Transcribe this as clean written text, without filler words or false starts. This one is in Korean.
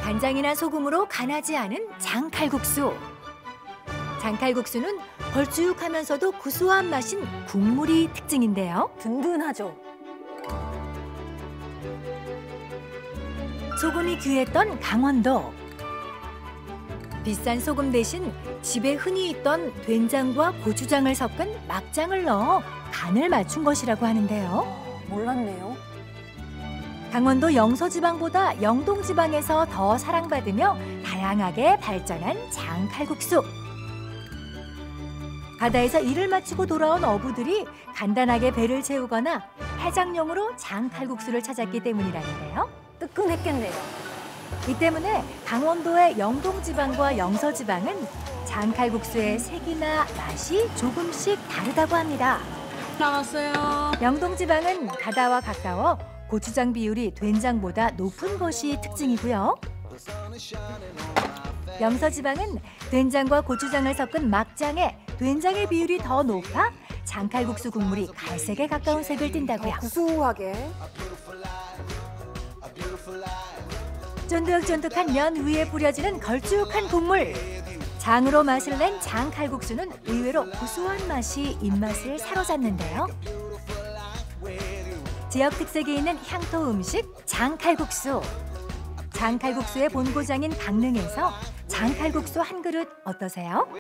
간장이나 소금으로 간하지 않은 장칼국수. 장칼국수는 걸쭉하면서도 구수한 맛인 국물이 특징인데요. 든든하죠. 소금이 귀했던 강원도. 비싼 소금 대신 집에 흔히 있던 된장과 고추장을 섞은 막장을 넣어 간을 맞춘 것이라고 하는데요. 몰랐네요. 강원도 영서지방보다 영동지방에서 더 사랑받으며 다양하게 발전한 장칼국수. 바다에서 일을 마치고 돌아온 어부들이 간단하게 배를 채우거나 해장용으로 장칼국수를 찾았기 때문이라는데요. 뜨끈했겠네요. 이 때문에 강원도의 영동지방과 영서지방은 장칼국수의 색이나 맛이 조금씩 다르다고 합니다. 나왔어요. 영동지방은 바다와 가까워 고추장 비율이 된장보다 높은 것이 특징이고요. 영서지방은 된장과 고추장을 섞은 막장에 된장의 비율이 더 높아 장칼국수 국물이 갈색에 가까운 색을 띈다고요. 구수하게. 쫀득쫀득한 면 위에 뿌려지는 걸쭉한 국물. 장으로 맛을 낸 장칼국수는 의외로 구수한 맛이 입맛을 사로잡는데요. 지역 특색이 있는 향토 음식 장칼국수. 장칼국수의 본고장인 강릉에서 장칼국수 한 그릇 어떠세요?